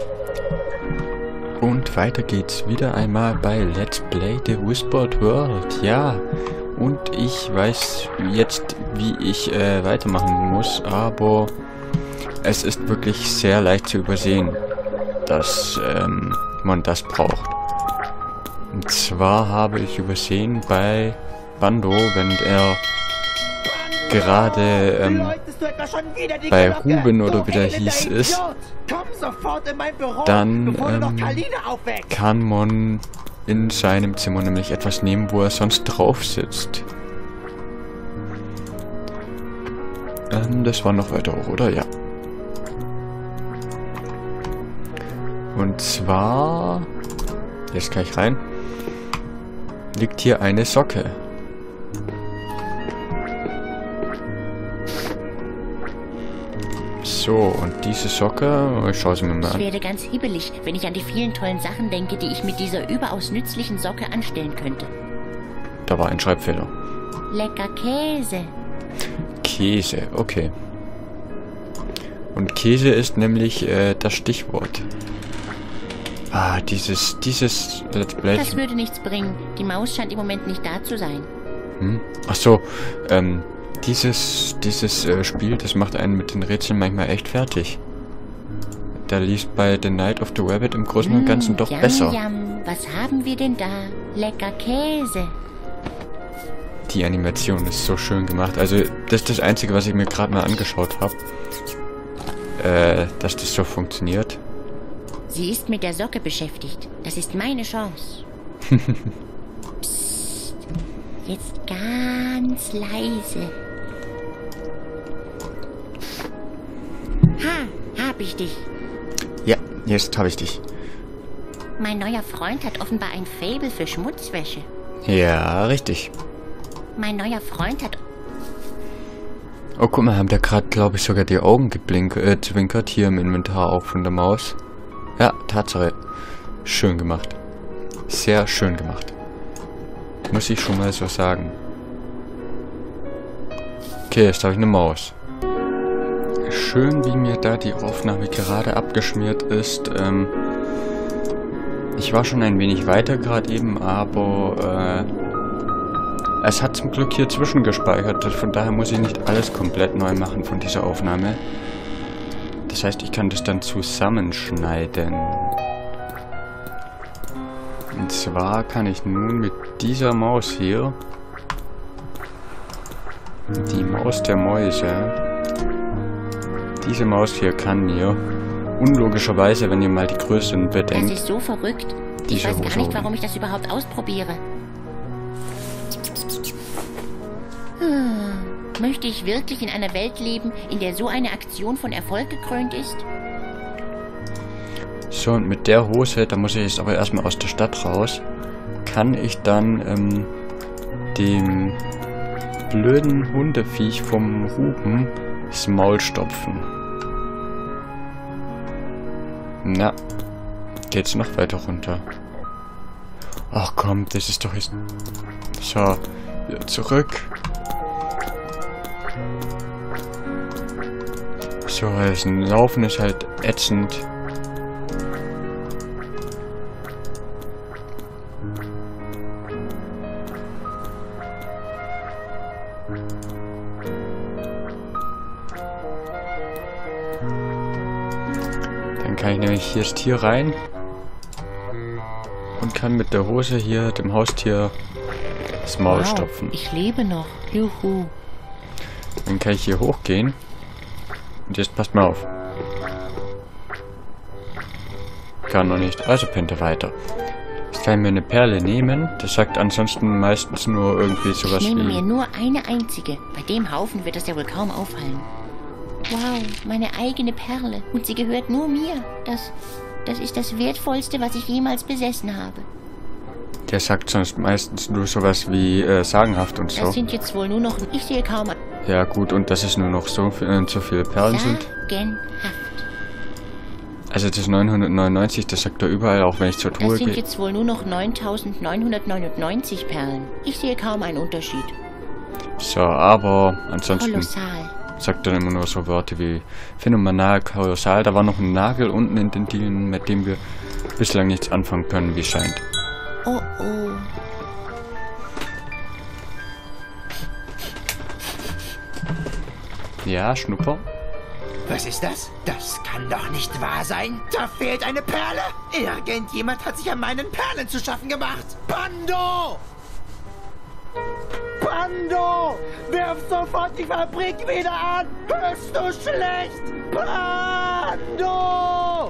Und weiter geht's wieder einmal bei Let's Play The Whispered World. Ja, und ich weiß jetzt, wie ich weitermachen muss, aber es ist wirklich sehr leicht zu übersehen, dass man das braucht. Und zwar habe ich übersehen bei Bando, wenn er gerade bei Ruben oder wie der hieß ist, dann kann man in seinem Zimmer nämlich etwas nehmen, wo er sonst drauf sitzt. Das war noch weiter hoch, oder? Ja. Und zwar, jetzt kann ich rein, liegt hier eine Socke. So, und diese Socke, ich schaue sie mir mal an. Ich werde ganz hibbelig, wenn ich an die vielen tollen Sachen denke, die ich mit dieser überaus nützlichen Socke anstellen könnte. Da war ein Schreibfehler. Lecker Käse. Käse, okay. Und Käse ist nämlich das Stichwort. Ah, dieses Let's Play. Das würde nichts bringen. Die Maus scheint im Moment nicht da zu sein. Ach so, dieses Spiel, das macht einen mit den Rätseln manchmal echt fertig. Da liest bei The Night of the Rabbit im Großen und Ganzen doch yum, besser. Yum. Was haben wir denn da? Lecker Käse. Die Animation ist so schön gemacht. Also, das ist das Einzige, was ich mir gerade mal angeschaut habe. Dass das so funktioniert. Sie ist mit der Socke beschäftigt. Das ist meine Chance. Psst. Jetzt ganz leise. Hab ich dich. Ja, jetzt habe ich dich. Mein neuer Freund hat offenbar ein Faible für Schmutzwäsche. Ja, richtig. Mein neuer Freund hat... Oh, guck mal, haben da gerade, glaube ich, sogar die Augen zwinkert hier im Inventar auch von der Maus. Ja, Tatsache. Schön gemacht. Sehr schön gemacht. Muss ich schon mal so sagen. Okay, jetzt habe ich eine Maus. Schön, wie mir da die Aufnahme gerade abgeschmiert ist. Ich war schon ein wenig weiter gerade eben, aber es hat zum Glück hier zwischengespeichert. Von daher muss ich nicht alles komplett neu machen von dieser Aufnahme. Das heißt, ich kann das dann zusammenschneiden. Und zwar kann ich nun mit dieser Maus hier, die Maus der Mäuse, diese Maus hier kann mir, unlogischerweise, wenn ihr mal die Größen bedenkt, das ist so verrückt. Ich weiß gar nicht, warum ich das überhaupt ausprobiere. Möchte ich wirklich in einer Welt leben, in der so eine Aktion von Erfolg gekrönt ist? So, und mit der Hose, da muss ich jetzt aber erstmal aus der Stadt raus, kann ich dann dem blöden Hundeviech vom Ruben das Maul stopfen. Na, geht's noch weiter runter. Ach komm, das ist doch jetzt... So, wieder zurück. So, das Laufen ist halt ätzend. Dann kann ich nämlich jetzt hier rein und kann mit der Hose hier dem Haustier das Maul stopfen. Ich lebe noch. Juhu. Dann kann ich hier hochgehen. Und jetzt passt mal auf. Kann noch nicht. Also pennt er weiter. Jetzt kann ich mir eine Perle nehmen. Das sagt ansonsten meistens nur irgendwie sowas wie... Ich nehme mir nur eine einzige. Bei dem Haufen wird das ja wohl kaum auffallen. Wow, meine eigene Perle. Und sie gehört nur mir. Das ist das Wertvollste, was ich jemals besessen habe. Der sagt sonst meistens nur sowas wie sagenhaft und so. Das sind jetzt wohl nur noch... Ich sehe kaum... Ja gut, und dass es nur noch so viele Perlen sind. Sagenhaft. Also das 999, das sagt er überall, auch wenn ich zur Truhe gehe. Das gehe. sind jetzt wohl nur noch 9.999 Perlen. Ich sehe kaum einen Unterschied. So, aber ansonsten... Kolossal. sagt dann immer nur so Wörter wie phänomenal, kolossal. Da war noch ein Nagel unten in den Dielen, mit dem wir bislang nichts anfangen können, wie es scheint. Oh oh. Ja, Schnupper? Was ist das? Das kann doch nicht wahr sein. Da fehlt eine Perle. Irgendjemand hat sich an meinen Perlen zu schaffen gemacht. Pando! Pando! Wirf sofort die Fabrik wieder an! Bist du schlecht? Pando!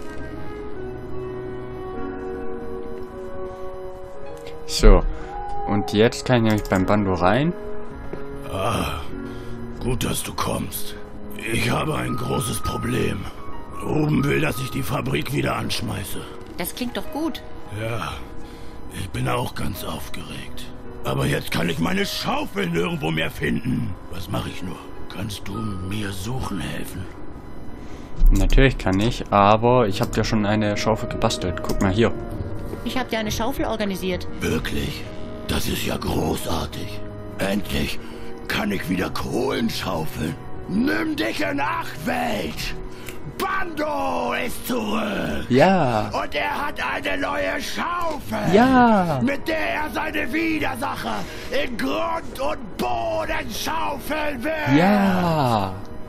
So. Und jetzt kann ich nämlich beim Bando rein. Ah, gut, dass du kommst. Ich habe ein großes Problem. Ruben will, dass ich die Fabrik wieder anschmeiße. Das klingt doch gut. Ja, ich bin auch ganz aufgeregt. Aber jetzt kann ich meine Schaufel nirgendwo mehr finden. Was mache ich nur? Kannst du mir suchen helfen? Natürlich kann ich, aber ich habe dir schon eine Schaufel gebastelt. Guck mal hier. Ich habe dir eine Schaufel organisiert. Wirklich? Das ist ja großartig. Endlich kann ich wieder Kohlen schaufeln. Nimm dich in Acht, Welt! Bando ist zurück! Ja! Und er hat eine neue Schaufel! Ja! Mit der er seine Widersacher in Grund und Boden schaufeln will! Ja!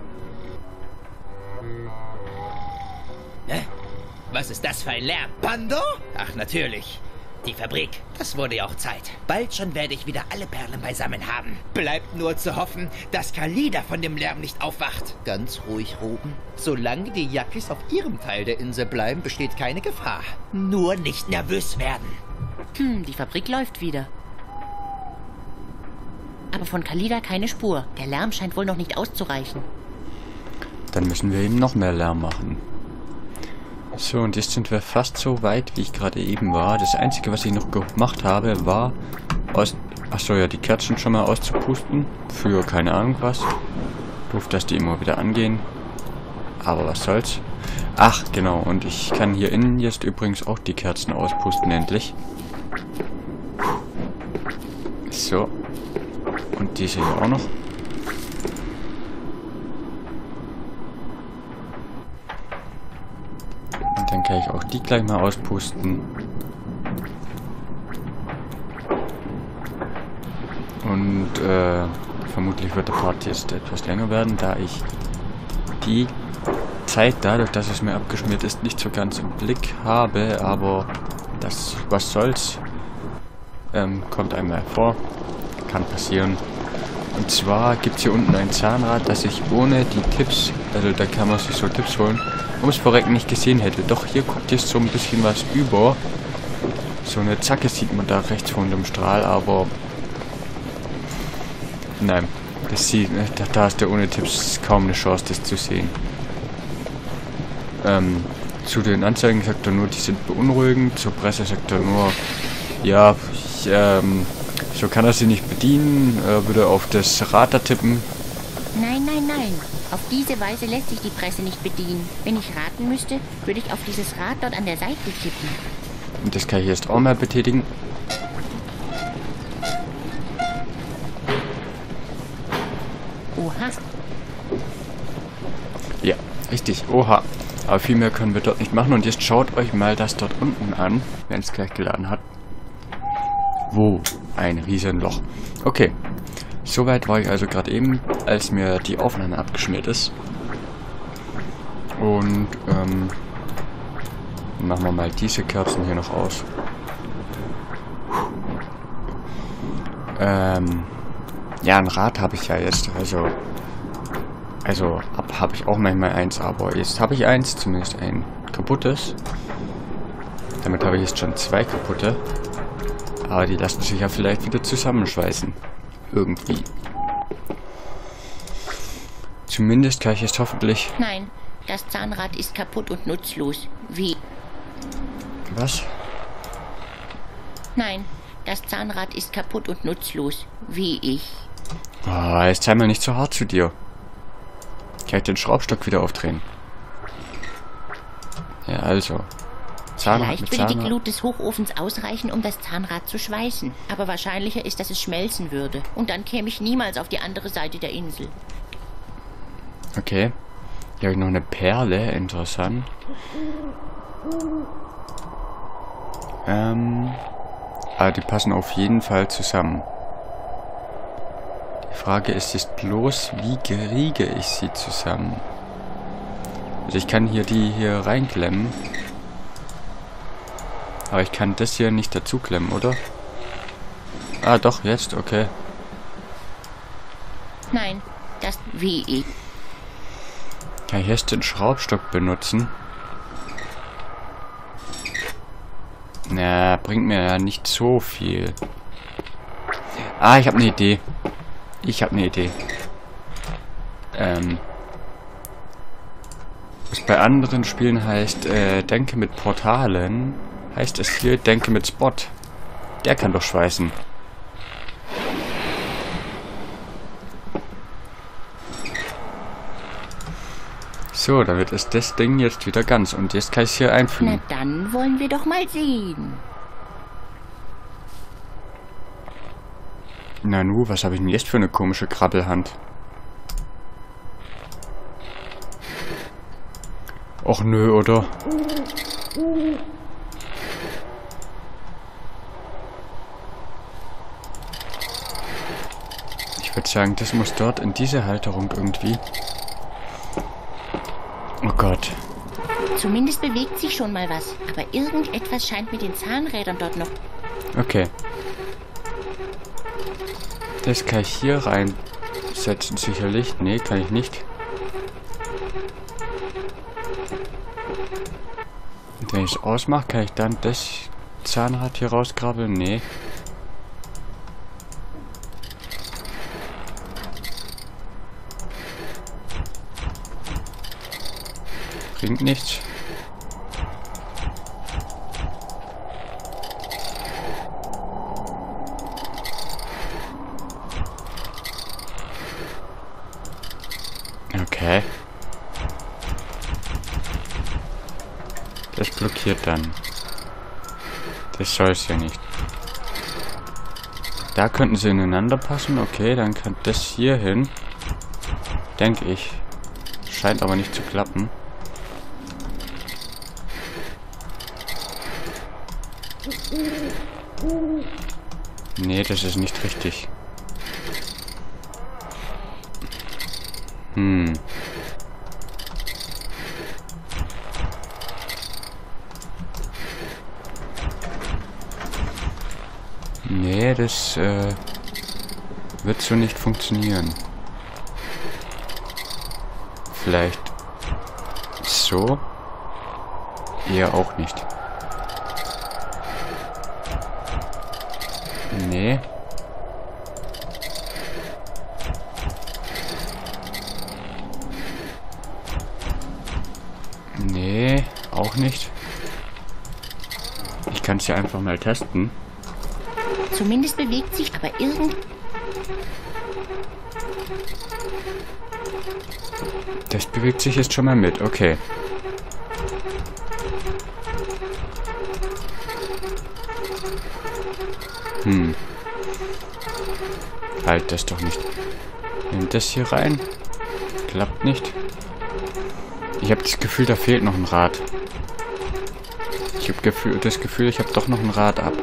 Was ist das für ein Lärm? Pando? Ach, natürlich. Die Fabrik. Das wurde ja auch Zeit. Bald schon werde ich wieder alle Perlen beisammen haben. Bleibt nur zu hoffen, dass Kalida von dem Lärm nicht aufwacht. Ganz ruhig, Ruben. Solange die Yakkis auf ihrem Teil der Insel bleiben, besteht keine Gefahr. Nur nicht nervös werden. Die Fabrik läuft wieder. Aber von Kalida keine Spur. Der Lärm scheint wohl noch nicht auszureichen. Dann müssen wir eben noch mehr Lärm machen. So, und jetzt sind wir fast so weit, wie ich gerade eben war. Das Einzige, was ich noch gemacht habe, war achso, ja, die Kerzen schon mal auszupusten. Für keine Ahnung was. Doof, dass die immer wieder angehen. Aber was soll's. Ach, genau. Und ich kann hier innen jetzt übrigens auch die Kerzen auspusten, endlich. So. Und diese hier auch noch. Dann kann ich auch die gleich mal auspusten. Und vermutlich wird der Part jetzt etwas länger werden, da ich die Zeit, dadurch, dass es mir abgeschmiert ist, nicht so ganz im Blick habe. Aber das, was soll's, kommt einmal vor. Kann passieren. Und zwar gibt es hier unten ein Zahnrad, das ich ohne die Tipps, also da kann man sich so Tipps holen, ums Verrecken nicht gesehen hätte. Doch hier guckt jetzt so ein bisschen was über. So eine Zacke sieht man da rechts von dem Strahl, aber nein, das sieht, da hast du ohne Tipps kaum eine Chance, das zu sehen. Zu den Anzeigen sagt er nur, die sind beunruhigend. Zur Presse sagt er nur, ja, so kann er sie nicht bedienen. Er würde auf das Rad da tippen. Nein, nein, nein. Auf diese Weise lässt sich die Presse nicht bedienen. Wenn ich raten müsste, würde ich auf dieses Rad dort an der Seite tippen. Und das kann ich jetzt auch mal betätigen. Oha. Ja, richtig. Oha. Aber viel mehr können wir dort nicht machen. Und jetzt schaut euch mal das dort unten an, wenn es gleich geladen hat. Wo? Ein Riesenloch. Okay. Soweit war ich also gerade eben, als mir die Aufnahme abgeschmiert ist. Und machen wir mal diese Kerzen hier noch aus. Ja, ein Rad habe ich ja jetzt, also habe ich auch manchmal eins, aber jetzt habe ich eins, zumindest ein kaputtes. Damit habe ich jetzt schon zwei kaputte. Aber die lassen sich ja vielleicht wieder zusammenschweißen. Irgendwie. Zumindest kann ich es hoffentlich... Nein, das Zahnrad ist kaputt und nutzlos. Wie? Was? Nein, das Zahnrad ist kaputt und nutzlos. Wie ich. Oh, jetzt sei mal nicht so hart zu dir. Kann ich den Schraubstock wieder aufdrehen? Ja, also. Zahnrad Vielleicht würde die Glut des Hochofens ausreichen, um das Zahnrad zu schweißen. Aber wahrscheinlicher ist, dass es schmelzen würde. Und dann käme ich niemals auf die andere Seite der Insel. Okay. Hier habe ich noch eine Perle. Interessant. Aber die passen auf jeden Fall zusammen. Die Frage ist jetzt bloß, wie kriege ich sie zusammen? Also ich kann hier die hier reinklemmen. Aber ich kann das hier nicht dazu klemmen, oder? Ah, doch, jetzt, okay. Nein, das wie. Kann ich jetzt den Schraubstock benutzen? Na, bringt mir ja nicht so viel. Ah, ich habe eine Idee. Was bei anderen Spielen heißt, denke mit Portalen, heißt es hier, denke mit Spot. Der kann doch schweißen. So, damit ist das Ding jetzt wieder ganz. Und jetzt kann ich es hier einfügen. Na dann wollen wir doch mal sehen. Nanu, was habe ich denn jetzt für eine komische Krabbelhand? Och nö, oder? Ich würde sagen, das muss dort in diese Halterung irgendwie. Oh Gott. Zumindest bewegt sich schon mal was. Aber irgendetwas scheint mit den Zahnrädern dort noch. Okay. Das kann ich hier reinsetzen, sicherlich. Nee, kann ich nicht. Und wenn ich es ausmache, kann ich dann das Zahnrad hier rauskrabbeln? Nee. Bringt nichts. Okay. Das blockiert dann. Das soll es ja nicht. Da könnten sie ineinander passen. Okay, dann kann das hier hin. Denke ich. Scheint aber nicht zu klappen. Nee, das ist nicht richtig. Nee, das wird so nicht funktionieren. Vielleicht so? Eher auch nicht. Nee. Nee, auch nicht. Ich kann es ja einfach mal testen. Zumindest bewegt sich aber Das bewegt sich jetzt schon mal mit, okay. Halt das doch nicht. Nimm das hier rein. Klappt nicht. Ich habe das Gefühl, da fehlt noch ein Rad. Ich habe das Gefühl, ich habe doch noch ein Rad ab.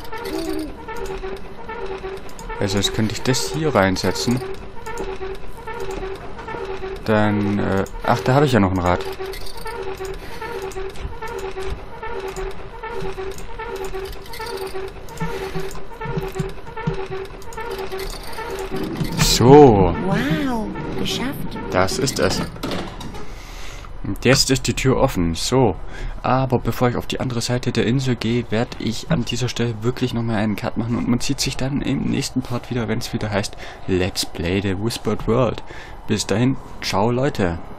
Also jetzt könnte ich das hier reinsetzen. Dann, ach, da habe ich ja noch ein Rad. So. Wow, geschafft. Das ist es. Und jetzt ist die Tür offen. So. Aber bevor ich auf die andere Seite der Insel gehe, werde ich an dieser Stelle wirklich nochmal einen Cut machen. Und man sieht sich dann im nächsten Part wieder, wenn es wieder heißt Let's Play the Whispered World. Bis dahin, ciao Leute.